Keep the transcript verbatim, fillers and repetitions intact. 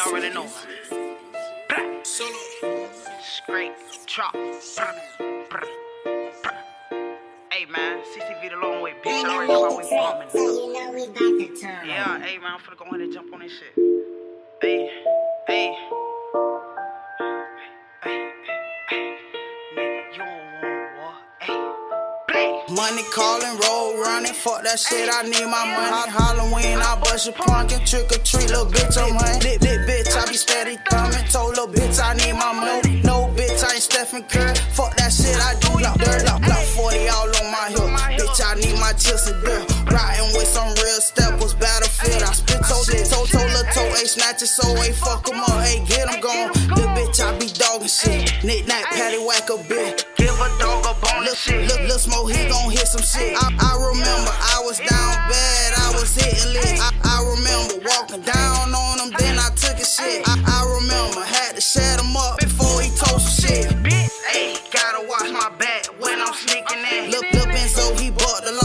already know. Straight drop. Hey man, C C V the long way, bitch. I already know how we bumping. So you know we about to turn. Yeah, hey man, I'm finna go ahead and jump on this shit. Hey, hey. Money calling, roll running, fuck that shit, I need my money. Halloween, I bust your pumpkin, trick or treat, little bitch, I'm honey. Lit, lit bitch, I be steady thumbing, told little bitch I need my money. No bitch, I ain't Stephen Curry, fuck that shit, I do you dirt. Block forty all on my hip, bitch, I need my chips and dirt. Riding with some real steppers, battlefield, I spit told it, told, told little toe, ayy, snatch it, so ayy, fuck em up, ayy, get em gone. Little bitch, I be dogging shit, knick-knack, patty whack a bit. Give a dog a bone, look, look, look, smoke, he gon' hit some shit. I, I remember I was down bad, I was hitting licks. I, I remember walking down on him, then I took a shit. I, I remember had to shut him up before he told some shit. Ayy, gotta watch my back when I'm sneaking in. Look, look, Benzo, he bought the